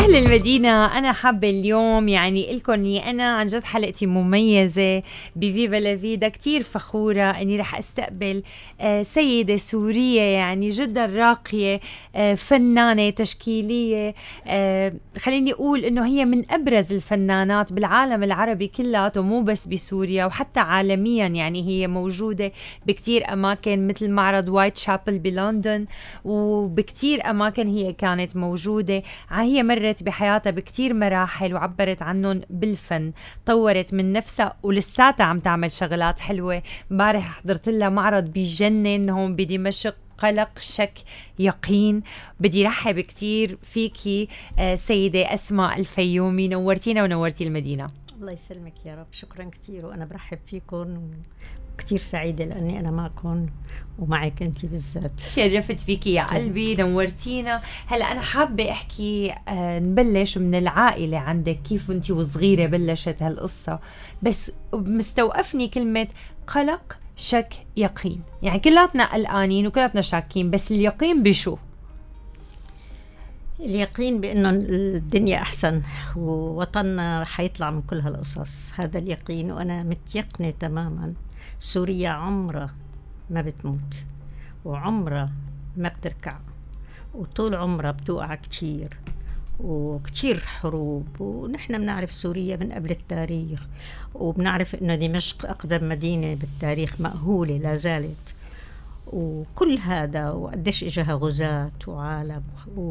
أهل المدينة، أنا حابة اليوم يعني لكم إني أنا عن جد حلقتي مميزة بفيفا لافيدا. كتير فخورة إني رح أستقبل سيدة سورية يعني جدا راقية، فنانة تشكيلية، خليني أقول إنه هي من أبرز الفنانات بالعالم العربي كلياته، مو بس بسوريا وحتى عالميا. يعني هي موجودة بكتير أماكن مثل معرض وايت شابل بلندن، وبكتير أماكن هي كانت موجودة. هي مرت بحياتها بكتير مراحل وعبرت عنهم بالفن، طورت من نفسها ولساتها عم تعمل شغلات حلوة. امبارح حضرت لها معرض بجنن هون بدمشق، قلق شك يقين. بدي رحب كتير فيكي سيدة أسماء الفيومي، نورتينا ونورتي المدينة. الله يسلمك يا رب، شكرا كتير، وأنا برحب فيكم كتير سعيدة لأني أنا معكم ومعك أنت بالذات. شرفت فيكي يا قلبي، نورتينا. هلأ أنا حابة أحكي نبلش من العائلة عندك، كيف أنت وصغيرة بلشت هالقصة، بس مستوقفني كلمة قلق شك يقين. يعني كلاتنا قلقانين وكلاتنا شاكين، بس اليقين بشو؟ اليقين بأنه الدنيا أحسن ووطننا حيطلع من كل هالقصص، هذا اليقين. وأنا متيقنة تماما سوريا عمرها ما بتموت وعمرها ما بتركع، وطول عمرها بتوقع كتير وكتير حروب. ونحن بنعرف سوريا من قبل التاريخ، وبنعرف إنه دمشق أقدم مدينة بالتاريخ مأهولة لا زالت، وكل هذا وقديش إجاها غزاة وعالم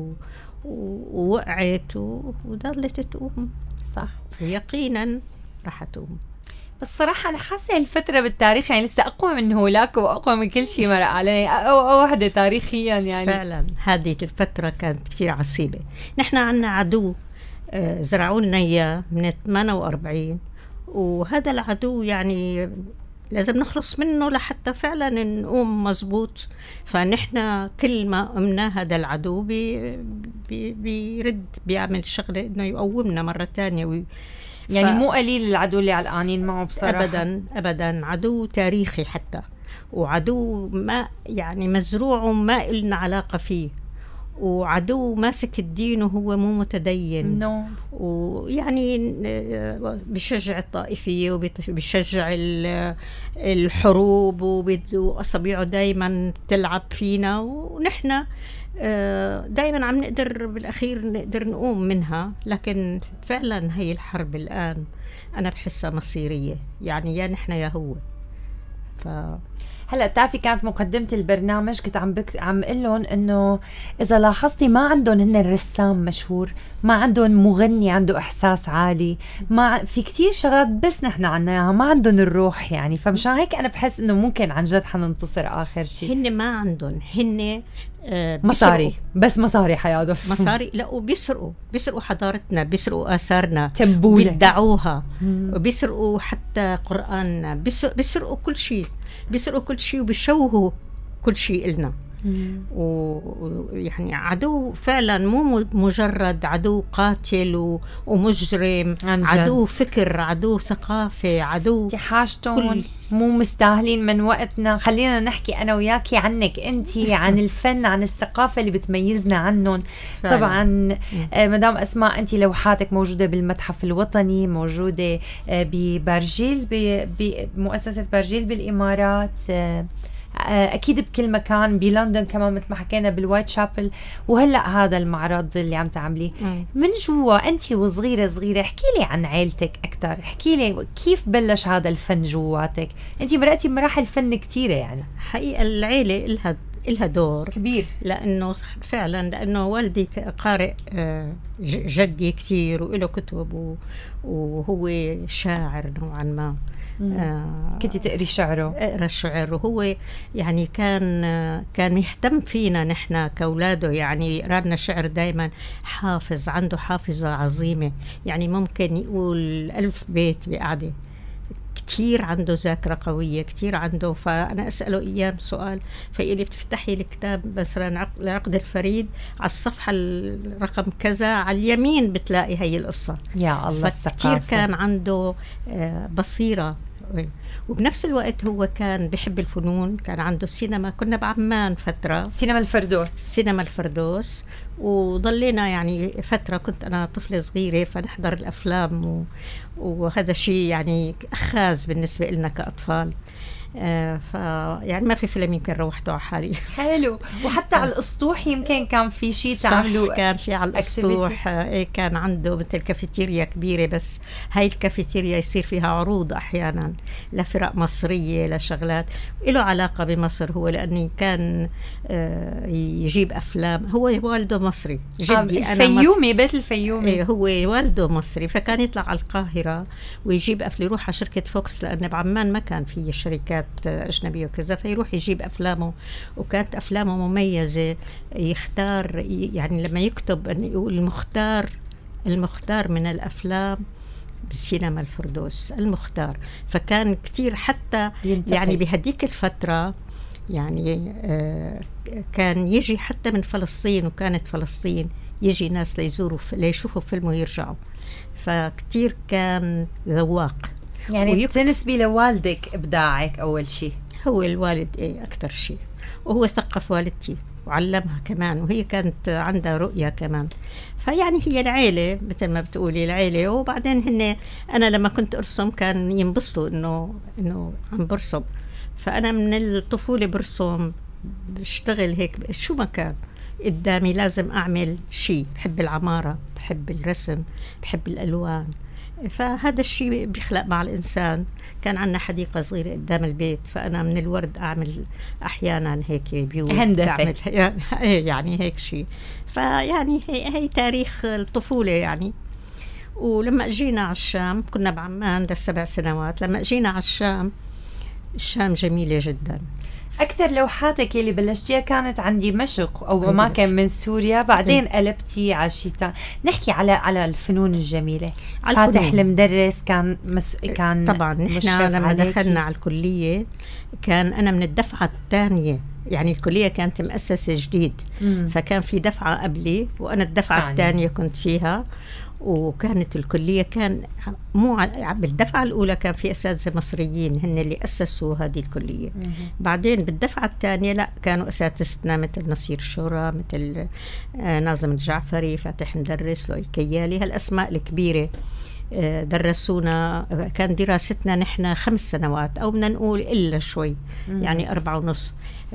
ووقعت وضلت تقوم. صح، ويقينا رح تقوم. بس صراحة أنا حاسة هالفترة بالتاريخ يعني لسه أقوى من هولاك وأقوى من كل شيء مرق علي، أو وحدة تاريخيا يعني. فعلا هذه الفترة كانت كتير عصيبة. نحن عنا عدو زرعوا لنا إياه من 48، وهذا العدو يعني لازم نخلص منه لحتى فعلا نقوم مزبوط. فنحن كل ما قمنا هذا العدو بيرد بيعمل شغلة إنه يقومنا مرة تانية. يعني مو قليل العدو اللي علقانين معه بصراحة، أبدا أبدا. عدو تاريخي حتى، وعدو ما يعني مزروع وما إلنا علاقة فيه، وعدو ماسك الدين وهو مو متدين. ويعني بيشجع الطائفية وبيشجع الحروب، وأصابيعه دايما تلعب فينا، ونحن دايما عم نقدر بالأخير نقدر نقوم منها. لكن فعلا هي الحرب الآن أنا بحسها مصيرية، يعني يا نحن يا هو. هلا بتعرفي كانت مقدمة البرنامج كنت عم قل لهم انه اذا لاحظتي ما عندهم هن الرسام مشهور، ما عندهم مغني عنده احساس عالي، ما في كتير شغلات بس نحن عنا اياها، ما عندهم الروح يعني. فمشان هيك انا بحس انه ممكن عن جد حننتصر اخر شيء. هن ما عندهم، هن مصاري، بس مصاري حياتهم مصاري. لا، وبيسرقوا حضارتنا، بيسرقوا آثارنا، تبولة بيدعوها، وبيسرقوا حتى قرآننا، بيسرقوا كل شيء، بيسرقوا كل شيء وبيشوهوا كل شيء إلنا. ويعني عدو فعلا، مو مجرد عدو قاتل ومجرم، عدو فكر، عدو ثقافة، عدو حاجتهم مو مستاهلين من وقتنا. خلينا نحكي أنا وياكي عنك أنتي، عن الفن، عن الثقافة اللي بتميزنا عنهم. طبعا مدام أسماء، أنتي لوحاتك موجودة بالمتحف الوطني، موجودة ببارجيل، بمؤسسة بارجيل بالإمارات، أكيد بكل مكان، بلندن كمان مثل ما حكينا بالوايت شابل، وهلأ هذا المعرض اللي عم تعمليه. من جوا أنتي وصغيرة، احكي لي عن عائلتك أكتر، احكي لي كيف بلش هذا الفن جواتك. أنتي مرقتي بمراحل فن كتيرة يعني. حقيقة العائلة إلها دور كبير، لأنه فعلا لأنه والدي قارئ، جدي كتير وإله كتب، وهو شاعر نوعا ما. كنتي تقري شعره؟ اقرا الشعر، وهو يعني كان يهتم فينا نحن كأولاده، يعني يقرا لنا شعر دائما. حافظ، عنده حافظة عظيمة، يعني ممكن يقول 1000 بيت بقعدة. كتير عنده ذاكرة قوية، كتير عنده. فأنا أسأله أيام سؤال فيقول لي بتفتحي الكتاب مثلا لعقد الفريد على الصفحة الرقم كذا على اليمين بتلاقي هي القصة. يا الله، كتير كان عنده بصيرة وبنفس الوقت هو كان بحب الفنون، كان عنده سينما، كنا بعمان فترة سينما الفردوس، وضلينا يعني فترة، كنت أنا طفلة صغيرة فنحضر الأفلام وهذا شيء يعني أخاذ بالنسبة لنا كأطفال. يعني ما في فيلم يمكن روحته على حالي. حلو. وحتى على الأسطوح يمكن كان في شيء تعملوا؟ كان في على الأسطوح كان عنده مثل كافيتيريا كبيرة، بس هاي الكافيتيريا يصير فيها عروض أحيانا لفرق مصرية لشغلات له علاقة بمصر. هو لأني كان يجيب أفلام، هو والده مصري، جدي أنا الفيومي، بيت الفيومي، هو والده مصري، فكان يطلع على القاهرة ويجيب يروح على شركة فوكس، لأن بعمان ما كان في شركات أجنبية وكذا، فيروح يجيب أفلامه، وكانت أفلامه مميزة. يختار يعني لما يكتب أن يقول المختار من الأفلام بسينما الفردوس المختار. فكان كتير حتى يعني بهديك الفترة يعني كان يجي حتى من فلسطين، وكانت فلسطين يجي ناس ليزوروا ليشوفوا فيلم ويرجعوا، فكتير كان ذواق. يعني بتنسبي لوالدك إبداعك أول شيء؟ هو الوالد أكتر شيء، وهو ثقف والدتي وعلمها كمان، وهي كانت عندها رؤية كمان. فيعني هي العيلة مثل ما بتقولي العيلة. وبعدين أنا لما كنت أرسم كان ينبسطوا إنه عم برسم، فأنا من الطفولة برسم، بشتغل هيك شو ما كان قدامي لازم أعمل شيء. بحب العمارة، بحب الرسم، بحب الألوان، فهذا الشيء بيخلق مع الإنسان. كان عندنا حديقة صغيرة قدام البيت، فأنا من الورد أعمل أحيانا هيك بيوت، هندسة يعني هيك شيء. فيعني هي تاريخ الطفولة يعني. ولما أجينا على الشام، كنا بعمان ل7 سنوات، لما أجينا على الشام جميلة جدا. أكثر لوحاتك اللي بلشتيها كانت عن دمشق أو ما كان من سوريا، بعدين قلبتي على الشتاء. نحكي على الفنون الجميلة. فاتح المدرس كان طبعا نحن لما دخلنا على الكلية كان أنا من الدفعة الثانية، يعني الكلية كانت مؤسسة جديد، فكان في دفعة قبلي وأنا الدفعة الثانية كنت فيها. وكانت الكلية كان مو بالدفعة الأولى كان في أساتذة مصريين هن اللي أسسوا هذه الكلية. بعدين بالدفعة الثانية لا، كانوا أساتذتنا مثل نصير شورى، مثل ناظم الجعفري، فاتح مدرس، لؤي كيالي، هالأسماء الكبيرة درسونا. كان دراستنا نحن 5 سنوات أو بدنا نقول إلا شوي، يعني 4.5.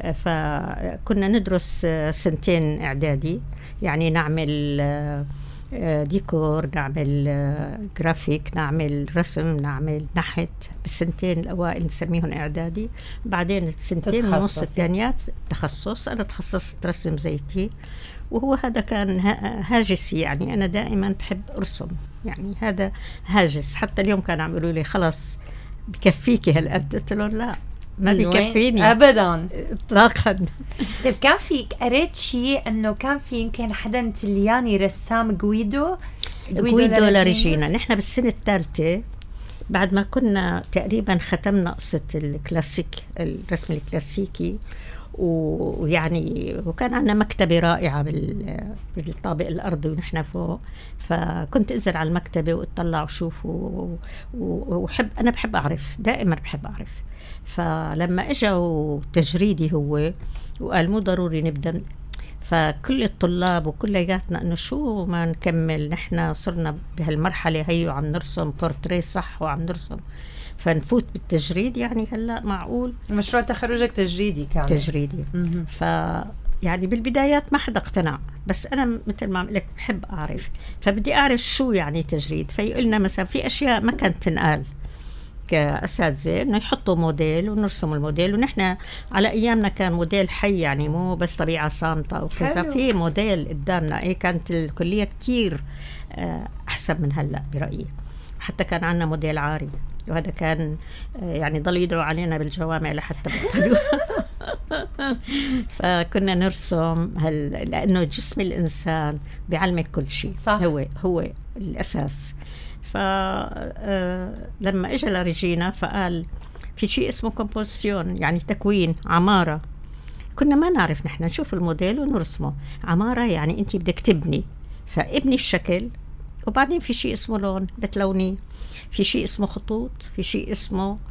فكنا ندرس 2 إعدادي، يعني نعمل ديكور، نعمل جرافيك، نعمل رسم، نعمل نحت. بالسنتين الأوائل نسميهم إعدادي، بعدين 2.5 الثانيات تخصص. أنا تخصصت رسم زيتي، وهو هذا كان هاجسي، يعني أنا دائما بحب أرسم، يعني هذا هاجس. حتى اليوم كانوا عم يقولوا لي خلاص بكفيكي هالقد، قلت لهم لا ما بكفيني ابدا اطلاقا. طيب كان في قريت شيء انه كان في يمكن حدا تلياني رسام غويدو لاريجينا. نحن بالسنه الثالثه بعد ما كنا تقريبا ختمنا قصه الكلاسيك، الرسم الكلاسيكي، ويعني وكان عندنا مكتبة رائعة بالطابق الأرضي ونحن فوق، فكنت أنزل على المكتبة وأطلع وشوف أنا بحب أعرف، دائما بحب أعرف. فلما إجا تجريدي هو وقال مو ضروري نبدأ، فكل الطلاب وكلياتنا إنه شو ما نكمل، نحن صرنا بهالمرحلة هي وعم نرسم بورتريه صح وعم نرسم، فنفوت بالتجريد. يعني هلا معقول مشروع تخرجك تجريدي كان؟ تجريدي. يعني بالبدايات ما حدا اقتنع، بس أنا مثل ما عم لك بحب أعرف، فبدي أعرف شو يعني تجريد. فيقولنا مثلا في أشياء ما كانت تنقال كأساتذة، إنه يحطوا موديل ونرسم الموديل، ونحن على أيامنا كان موديل حي، يعني مو بس طبيعة صامتة أو كذا، في موديل قدامنا. كانت الكلية كتير أحسن من هلأ برأيي. حتى كان عنا موديل عاري، وهذا كان يعني ضل يدعو علينا بالجوامع لحتى بطلوا. فكنا نرسم لأنه جسم الإنسان بيعلمك كل شيء، هو الأساس. فلما إجا لرجينا فقال في شيء اسمه كومبوزيشن، يعني تكوين عمارة. كنا ما نعرف، نحن نشوف الموديل ونرسمه. عمارة يعني أنت بدك تبني، فابني الشكل، وبعدين في شيء اسمه لون بتلوني، في شيء اسمه خطوط، في شيء اسمه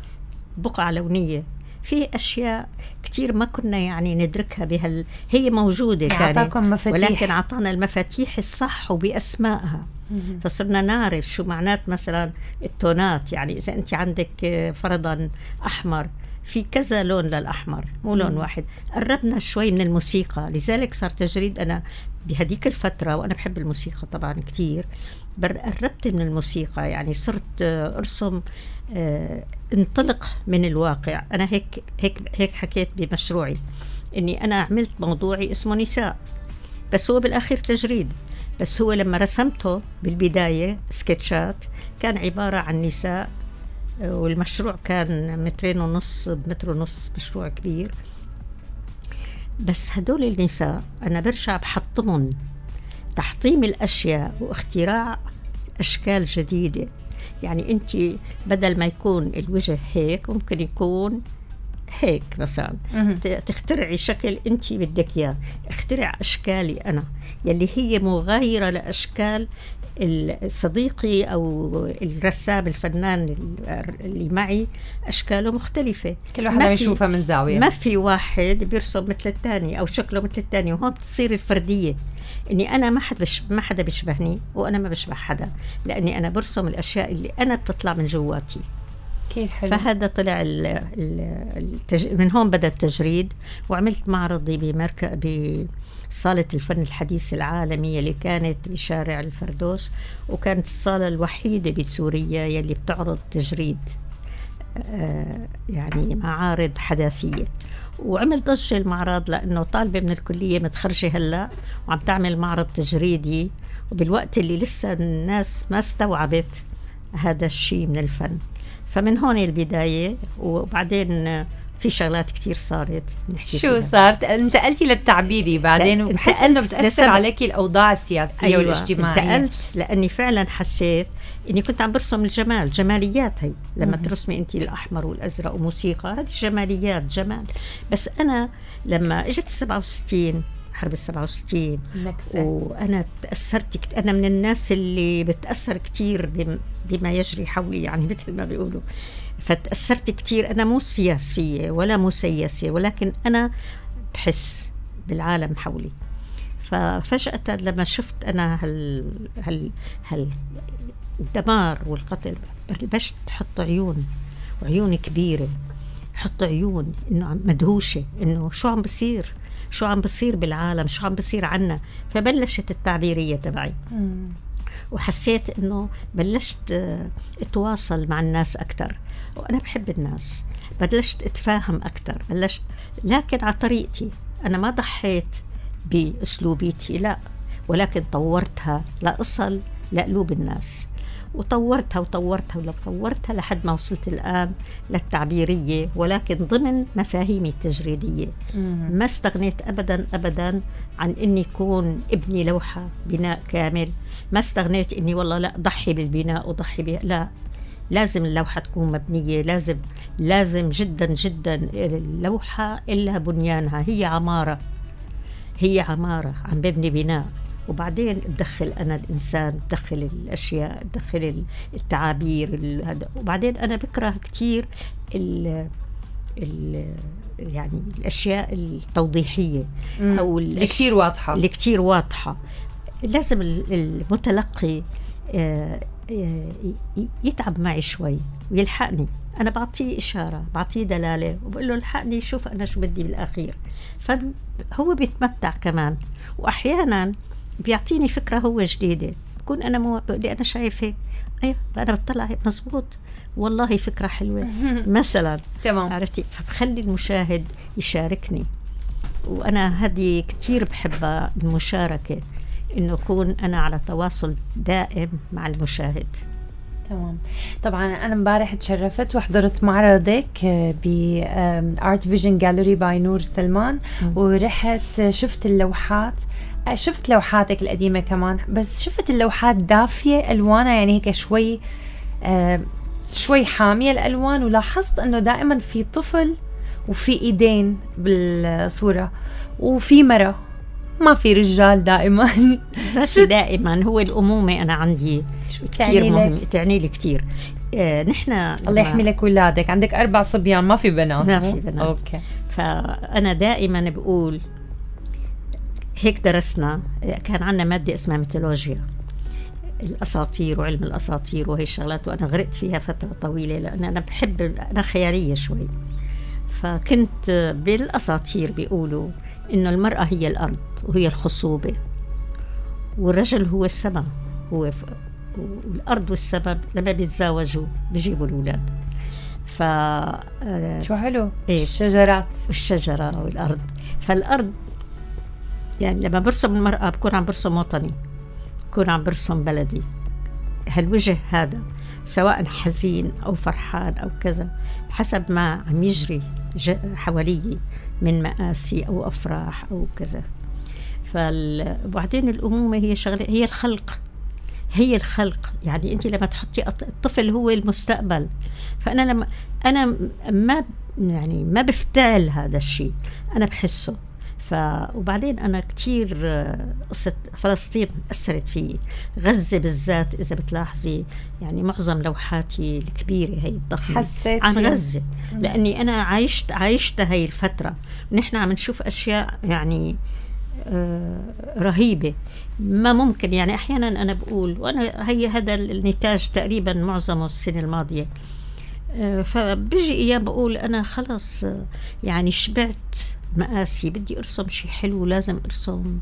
بقعة لونية، في أشياء كتير ما كنا يعني ندركها هي موجودة كانت، ولكن عطانا المفاتيح الصح وبأسمائها. فصرنا نعرف شو معنات مثلا التونات. يعني إذا أنت عندك فرضا أحمر، في كذا لون للأحمر، مو لون واحد. قربنا شوي من الموسيقى، لذلك صار تجريد. أنا بهديك الفترة وأنا بحب الموسيقى طبعا كتير، قربت من الموسيقى، يعني صرت أرسم، انطلق من الواقع. أنا هيك حكيت بمشروعي إني أنا عملت موضوعي اسمه نساء، بس هو بالآخر تجريد. بس هو لما رسمته بالبداية سكتشات كان عبارة عن نساء، والمشروع كان 2.5 بمتر ونص، مشروع كبير. بس هدول النساء أنا برجع بحطمهم تحطيم الأشياء واختراع أشكال جديدة. يعني أنت بدل ما يكون الوجه هيك ممكن يكون هيك مثلا، تخترعي شكل أنت بدك إياه. اخترع أشكالي أنا يلي هي مغايرة لأشكال صديقي أو الرسام الفنان اللي معي، أشكاله مختلفة، كل واحد يشوفها من زاوية. ما في واحد بيرسم مثل الثاني أو شكله مثل الثاني، وهون بتصير الفردية، إني أنا ما حدا بيشبهني وأنا ما بشبه حدا، لأني أنا برسم الأشياء اللي أنا بتطلع من جواتي. فهذا طلع من هون بدأ التجريد. وعملت معرضي بصالة الفن الحديث العالمية اللي كانت بشارع الفردوس، وكانت الصالة الوحيدة بسوريا يلي بتعرض تجريد، يعني معارض حداثية. وعمل ضجة المعرض لأنه طالبة من الكلية متخرجة هلأ وعم تعمل معرض تجريدي، وبالوقت اللي لسه الناس ما استوعبت هذا الشيء من الفن. فمن هون البداية. وبعدين في شغلات كتير صارت نحكي شو فيها. صارت انتقلتي للتعبيري بعدين، وبحس انه بتأثر عليكي الأوضاع السياسية أيوة والاجتماعية. انتقلت لأني فعلا حسيت إني كنت عم برسم الجمال، جماليات. هي لما ترسمي أنتي الأحمر والأزرق وموسيقى، هذه جماليات، جمال. بس أنا لما اجت 67 حرب 67 وأنا تأثرت أنا من الناس اللي بتأثر كتير بما يجري حولي، يعني مثل ما بيقولوا. فتأثرت كتير. أنا مو سياسية ولا مسيسة، ولكن أنا بحس بالعالم حولي. ففجأة لما شفت أنا الدمار والقتل، بلشت حط عيون كبيرة، حط عيون إنه مدهوشة إنه شو عم بصير بالعالم، شو عم بصير عنا. فبلشت التعبيرية تبعي، وحسيت إنه بلشت اتواصل مع الناس أكتر، وأنا بحب الناس. بلشت اتفاهم أكتر، لكن على طريقتي. أنا ما ضحيت بأسلوبيتي، لا، ولكن طورتها لأصل لقلوب الناس، وطورتها لحد ما وصلت الآن للتعبيرية، ولكن ضمن مفاهيمي التجريدية. ما استغنيت أبدا عن إني يكون ابني لوحة بناء كامل. ما استغنيت إني والله لا ضحي بالبناء وضحي لا، لازم اللوحة تكون مبنية. لازم جدا جدا اللوحة إلا بنيانها. هي عمارة عم ببني بناء، وبعدين ادخل أنا الإنسان، ادخل الأشياء، ادخل التعابير هذا. وبعدين أنا بكره كتير يعني الأشياء التوضيحية أو اللي كتير واضحة. لازم المتلقي يتعب معي شوي ويلحقني. أنا بعطيه إشارة، بعطيه دلالة، وبقول له الحقني، شوف أنا شو بدي بالأخير. فهو بيتمتع كمان، وأحيانا بيعطيني فكرة هو جديدة، بكون أنا بقولي أنا شايف هيك، أيوة أنا بطلع هيك مزبوط، والله فكرة حلوة مثلا. تمام. عرفتي؟ فبخلي المشاهد يشاركني، وأنا هذه كتير بحبها، المشاركة، إنه أكون أنا على تواصل دائم مع المشاهد. تمام. طبعا أنا مبارح تشرفت وحضرت معرضك بآرت فيجن جاليري باي نور سلمان، ورحت شفت اللوحات، شفت لوحاتك القديمة كمان، بس شفت اللوحات دافية ألوانها، يعني هيك شوي حامية الألوان. ولاحظت أنه دائما في طفل وفي إيدين بالصورة وفي مرة، ما في رجال دائما. دائما هو الأمومة أنا عندي كتير مهم، تعني لي كتير. نحن الله يحمي لك أولادك، عندك 4 صبيان، ما في بنات؟ ما في بنات. أوكي. فأنا دائما بقول هيك درسنا، كان عندنا مادة اسمها ميثولوجيا، الأساطير وعلم الأساطير وهي الشغلات، وأنا غرقت فيها فترة طويلة لأن أنا بحب، أنا خيالية شوي. فكنت بالأساطير بيقولوا إنه المرأة هي الأرض وهي الخصوبة، والرجل هو السماء، والأرض والسماء لما بيتزاوجوا بيجيبوا الأولاد. شو حلو. إيه؟ الشجرة والأرض. فالأرض يعني لما برسم المرأة بكون عم برسم وطني، بكون عم برسم بلدي. هالوجه هذا سواء حزين أو فرحان أو كذا حسب ما عم يجري حوالي من مآسي أو أفراح أو كذا. وبعدين الأمومة هي شغلة، هي الخلق، هي الخلق. يعني أنت لما تحطي الطفل هو المستقبل. فأنا لما أنا ما بفتعل هذا الشيء، أنا بحسه. وبعدين أنا كتير قصة فلسطين أثرت فيي، غزة بالذات إذا بتلاحظي يعني معظم لوحاتي الكبيرة هي الضخمة عن غزة، لأني أنا عايشت هاي الفترة. ونحن عم نشوف أشياء يعني رهيبة ما ممكن. يعني أحيانا أنا بقول، وأنا هذا النتاج تقريبا معظمه السنة الماضية، فبيجي أيام بقول أنا خلص يعني شبعت مآسي، بدي أرسم شيء حلو، لازم أرسم.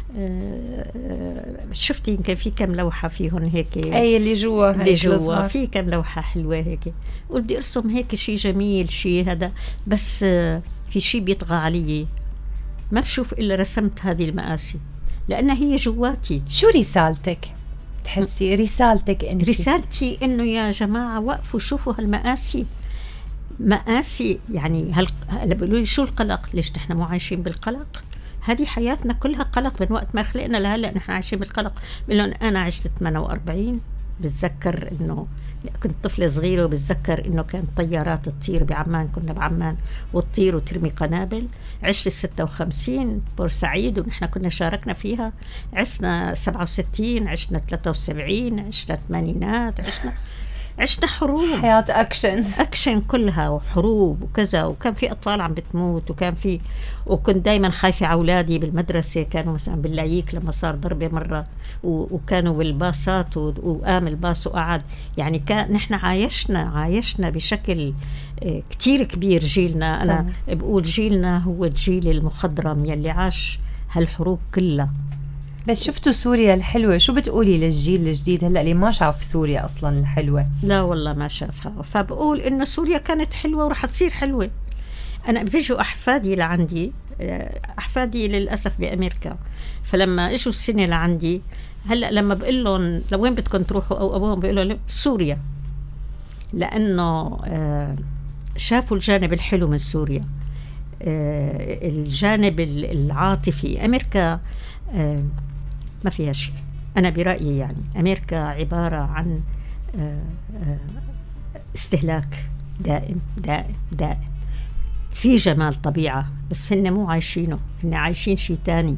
شفتي يمكن في كم لوحة فيهن هيك، أي اللي جوا في كم لوحة حلوة هيك، بدي أرسم هيك شيء جميل، شيء هذا. بس في شيء بيطغى علي، ما بشوف إلا رسمت هذه المآسي لأنها هي جواتي. شو رسالتك؟ تحسي رسالتك أنت؟ رسالتي إنه يا جماعة وقفوا شوفوا هالمآسي، مآسي. يعني هلا بيقولوا لي شو القلق؟ ليش نحن مو عايشين بالقلق؟ هذه حياتنا كلها قلق من وقت ما خلقنا لهلا نحن عايشين بالقلق. بقول أنا عشت 48، بتذكر إنه كنت طفلة صغيرة، وبتذكر إنه كانت طيارات تطير بعمان، كنا بعمان وتطير وترمي قنابل. عشت 56 بورسعيد ونحن كنا شاركنا فيها. عشنا 67، عشنا 73، عشنا الثمانينات، عشنا حروب، حياة أكشن كلها، وحروب وكذا. وكان في أطفال عم بتموت، وكنت دايما خايفة على أولادي بالمدرسة. كانوا مثلا باللايك لما صار ضربة مرة، وكانوا بالباصات وقام الباص وقعد. يعني نحن عايشنا بشكل كتير كبير. جيلنا، أنا بقول جيلنا هو الجيل المخضرم يلي عاش هالحروب كلها. بس شفتوا سوريا الحلوة، شو بتقولي للجيل الجديد هلأ اللي ما شاف سوريا أصلا الحلوة؟ لا والله ما شافها. فبقول إنه سوريا كانت حلوة ورح تصير حلوة. أنا بيجوا أحفادي لعندي، أحفادي للأسف بأمريكا، فلما إجوا السنة لعندي هلأ لما بقول لهم لوين بدكم تروحوا أو أبوهم بيقولوا لهم سوريا، لأنه شافوا الجانب الحلو من سوريا، الجانب العاطفي. أمريكا ما فيها شيء. أنا برأيي يعني أمريكا عبارة عن استهلاك دائم دائم دائم. في جمال طبيعة بس هن مو عايشينه، هن عايشين شيء تاني.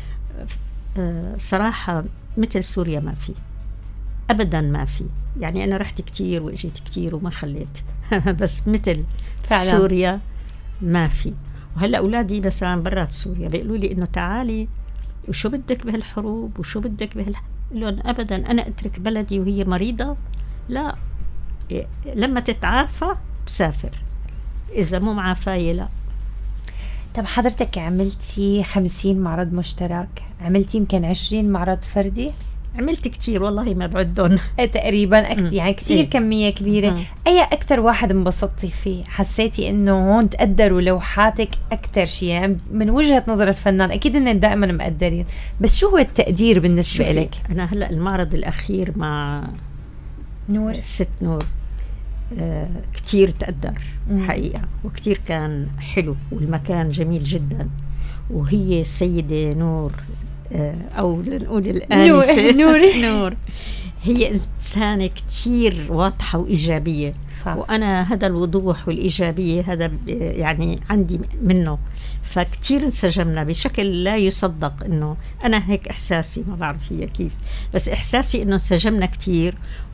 صراحة مثل سوريا ما في أبدا، ما في. يعني أنا رحت كتير وإجيت كتير وما خليت بس مثل فعلا سوريا ما في. وهلأ أولادي مثلا برات سوريا بيقولوا لي إنه تعالي وشو بدك بهالحروب وشو بدك لون أبدا أنا أترك بلدي وهي مريضة؟ لا، لما تتعافى بسافر، إذا مو معافاية لا. طب حضرتك عملتي 50 معرض مشترك، عملتي يمكن 20 معرض فردي؟ عملت كتير والله ما بعدهم. تقريبا يعني كتير كمية كبيرة. أي أكتر واحد انبسطتي فيه؟ حسيتي إنه هون تقدروا لوحاتك أكتر شيء؟ يعني من وجهة نظر الفنان أكيد إن دائما مقدرين، بس شو هو التقدير بالنسبة لك؟ أنا هلأ المعرض الأخير مع نور، ست نور، كتير تقدر حقيقة، وكتير كان حلو، والمكان جميل جدا. وهي السيدة نور أو نقول الآنسة نور هي إنسانة كتير واضحة وإيجابية، وأنا هذا الوضوح والإيجابية هذا يعني عندي منه، فكتير انسجمنا بشكل لا يصدق. إنه أنا هيك إحساسي، ما بعرف هي كيف، بس إحساسي إنه انسجمنا كتير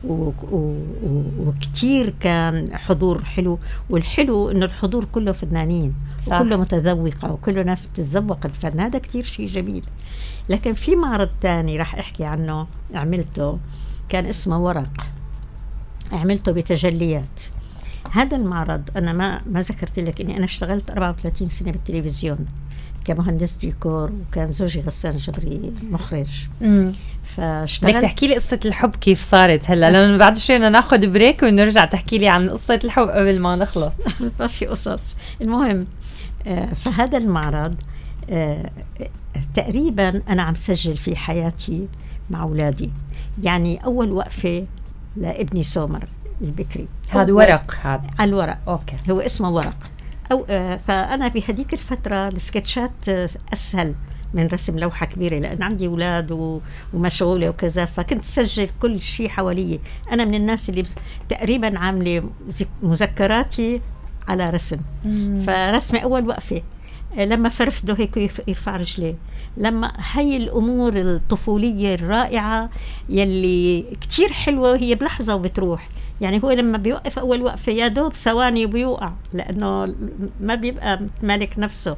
وكتير كان حضور حلو. والحلو إنه الحضور كله فنانين وكله متذوقة وكله ناس بتتذوق الفن، هذا كتير شيء جميل. لكن في معرض تاني راح أحكي عنه عملته، كان اسمه ورق، عملته بتجليات. هذا المعرض أنا ما ذكرت لك إني أنا اشتغلت 34 سنة بالتلفزيون كمهندس ديكور، وكان زوجي غسان جبري مخرج. بدك تحكي لي قصة الحب كيف صارت هلا، لأنه بعد شوي بدنا ناخذ بريك ونرجع تحكي لي عن قصة الحب قبل ما نخلص. ما في قصص. المهم فهذا المعرض تقريبا أنا عم سجل في حياتي مع أولادي. يعني أول وقفة لابني سومر البكري، هذا ورق، هذا على الورق، أوكي، هو اسمه ورق. فأنا بهديك الفترة السكتشات أسهل من رسم لوحة كبيرة، لأن عندي أولاد ومشغولة وكذا، فكنت سجل كل شيء حوالي. أنا من الناس اللي تقريبا عاملة مذكراتي على رسم. فرسمي أول وقفة لما فرفده هيك يرفع رجليه، لما هي الأمور الطفولية الرائعة يلي كتير حلوة، هي بلحظة وبتروح. يعني هو لما بيوقف أول وقفة يا دوب ثواني وبيوقع، لأنه ما بيبقى مالك نفسه.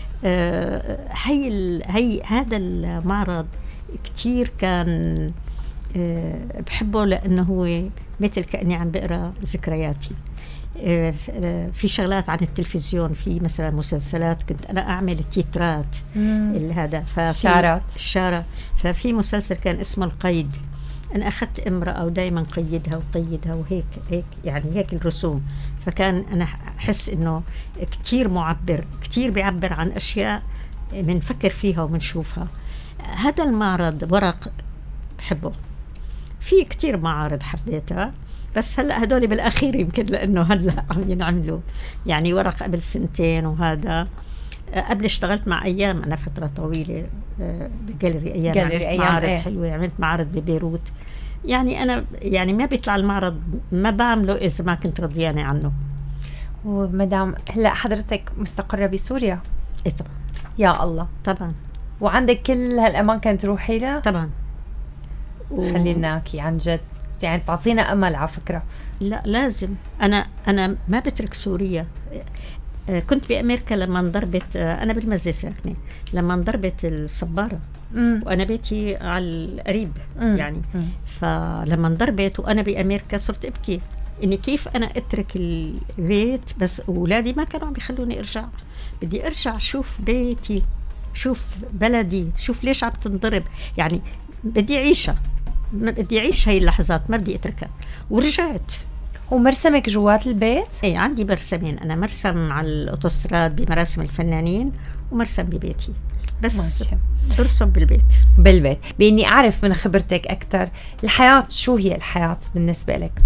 هي هذا المعرض كتير كان بحبه، لأنه هو مثل كأني عم بقرأ ذكرياتي. في شغلات عن التلفزيون، في مثلا مسلسلات كنت أنا أعمل التيترات هذا، الشارة. ففي مسلسل كان اسمه القيد، أنا أخذت امرأة ودايما قيدها وهيك يعني هيك الرسوم. فكان أنا أحس إنه كتير معبر، كتير بيعبر عن أشياء بنفكر فيها وبنشوفها. هذا المعرض ورق بحبه. في كتير معارض حبيتها، بس هلأ هدول بالأخير يمكن لأنه هلأ عم ينعملوا. يعني ورق قبل 2 وهذا قبل اشتغلت مع أيام، أنا فترة طويلة بجاليري أيام، معارض حلوة. عملت معرض ببيروت. يعني أنا يعني ما بيطلع المعرض ما بعمله إذا ما كنت رضيانة عنه. ومدام هلأ حضرتك مستقرة بسوريا؟ إيه طبعا. يا الله. طبعا. وعندك كل هالأماكن تروحي لها؟ طبعا. خليناكي عن جد يعني تعطينا أمل على فكرة. لا لازم. أنا ما بترك سوريا. كنت بأمريكا لما انضربت، أنا بالمزة ساكنة، لما انضربت الصبارة وأنا بيتي على القريب يعني. فلما انضربت وأنا بأمريكا صرت أبكي إني كيف أنا أترك البيت، بس أولادي ما كانوا عم بيخلوني أرجع. بدي أرجع شوف بيتي، شوف بلدي، شوف ليش عم تنضرب. يعني بدي أعيشها، بدي أعيش هاي اللحظات، ما بدي أتركها. ورجعت. ومرسمك جوات البيت؟ ايه عندي مرسمين، أنا مرسم على الأوتوستراد بمراسم الفنانين، ومرسم ببيتي، بس ماشي. برسم بالبيت. بإني أعرف من خبرتك أكثر، الحياة شو هي الحياة بالنسبة لك؟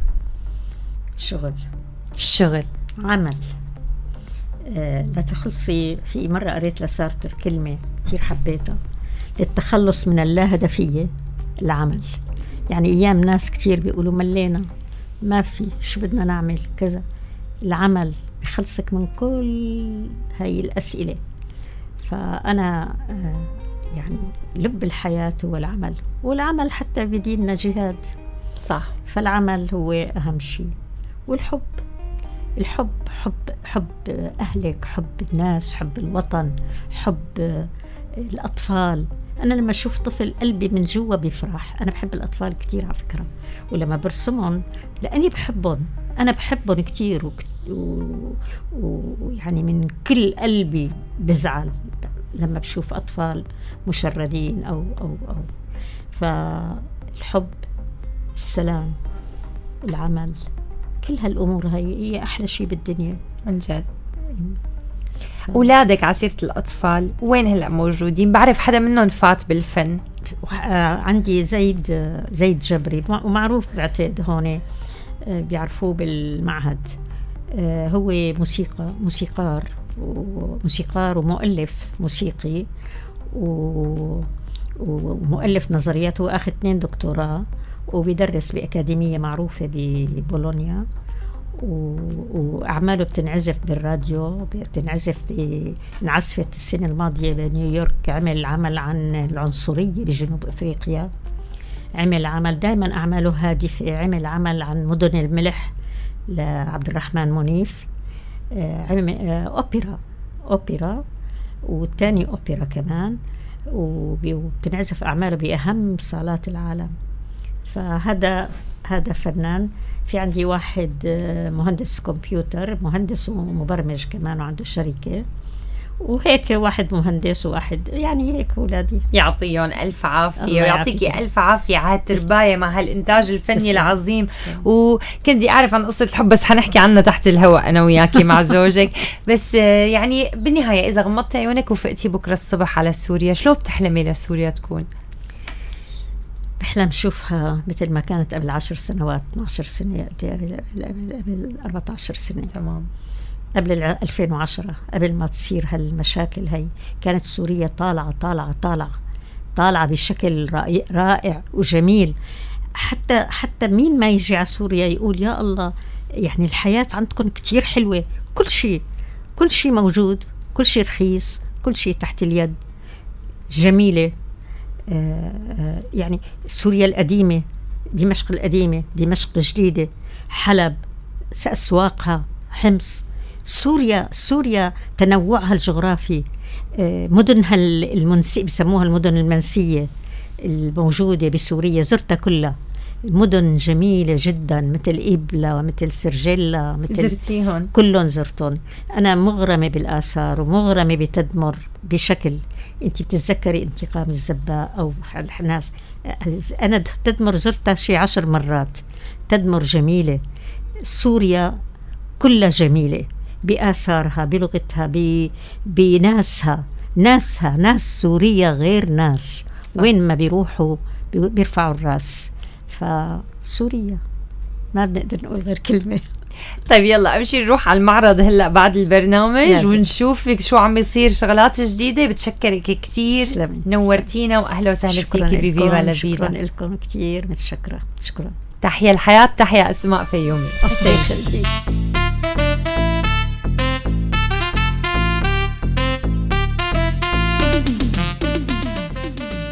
شغل، عمل. لا تخلصي. في مرة قريت لسارتر كلمة كتير حبيتها، للتخلص من اللاهدفية العمل. يعني أيام ناس كتير بيقولوا ملينا، ما في، شو بدنا نعمل كذا. العمل بخلصك من كل هاي الأسئلة. فأنا يعني لب الحياة هو العمل، والعمل حتى بديننا جهاد. صح. فالعمل هو أهم شيء. والحب، حب أهلك، حب الناس، حب الوطن، حب الأطفال. أنا لما أشوف طفل قلبي من جوا بيفرح. أنا بحب الأطفال كتير على فكرة، ولما برسمهم لأني بحبهم، أنا بحبهم كتير ويعني من كل قلبي بزعل لما بشوف أطفال مشردين أو فالحب، السلام، العمل، كل هالأمور هي أحلى شيء بالدنيا عن جد. أولادك عسيرة الأطفال وين هلأ موجودين؟ بعرف حدا منهم فات بالفن. عندي زيد جبري، ومعروف بعتقد هون بيعرفوه بالمعهد. هو موسيقار ومؤلف موسيقي ومؤلف نظريات. هو أخذ 2 دكتوراه وبيدرس بأكاديمية معروفة ببولونيا، وأعماله بتنعزف بالراديو، انعزفت السنة الماضية بنيويورك. عمل عمل عن العنصرية بجنوب أفريقيا، عمل عمل دائما أعماله هادفة، عمل عمل عن مدن الملح لعبد الرحمن منيف، عمل أوبرا والتاني أوبرا كمان، وبتنعزف أعماله بأهم صالات العالم. فهذا فنان. في عندي واحد مهندس كمبيوتر، مهندس ومبرمج كمان، وعنده شركة، وهيك واحد مهندس وواحد يعني هيك أولادي. يعطيهم ألف عافية ويعطيكي ألف عافية على الترباية مع هالإنتاج الفني العظيم. وكنتي أعرف عن قصة الحب بس حنحكي عنها تحت الهواء أنا وياكي مع زوجك. بس يعني بالنهاية إذا غمضتي عيونك وفقتي بكرة الصبح على سوريا، شلون بتحلمي لسوريا تكون؟ بحلم شوفها مثل ما كانت قبل 10 سنوات، 12 سنة، قبل 14 سنة. تمام. قبل 2010، قبل ما تصير هالمشاكل هي، كانت سوريا طالعة بشكل رائع وجميل. حتى مين ما يجي على سوريا يقول يا الله، يعني الحياة عندكم كتير حلوة، كل شيء موجود، كل شيء رخيص، كل شيء تحت اليد، جميلة. يعني سوريا القديمة، دمشق القديمة، دمشق الجديدة، حلب، أسواقها، حمص. سوريا تنوعها الجغرافي، مدنها المنسية بسموها المدن المنسية الموجودة بسوريا، زرتها كلها. المدن جميلة جدا، مثل إبلة ومثل سرجيلا، زرتيهم؟ كلهم زرتهم. أنا مغرمة بالآثار ومغرمة بتدمر بشكل. أنت بتتذكري انتقام الزباء أو الناس؟ أنا تدمر زرتها شي 10 مرات. تدمر جميلة، سوريا كلها جميلة بآثارها، بلغتها، بناسها. ناس سوريا غير ناس، وين ما بيروحوا بيرفعوا الراس. فسوريا ما بنقدر نقول غير كلمة. طيب يلا امشي نروح على المعرض هلا بعد البرنامج ونشوفك شو عم بيصير، شغلات جديدة. بتشكرك كتير، نورتينا واهلا وسهلا فيكي بفيفا لا فيدا. شكرا لكم كتير، متشكرة. شكرا. تحيا الحياة، تحيا أسماء فيومي.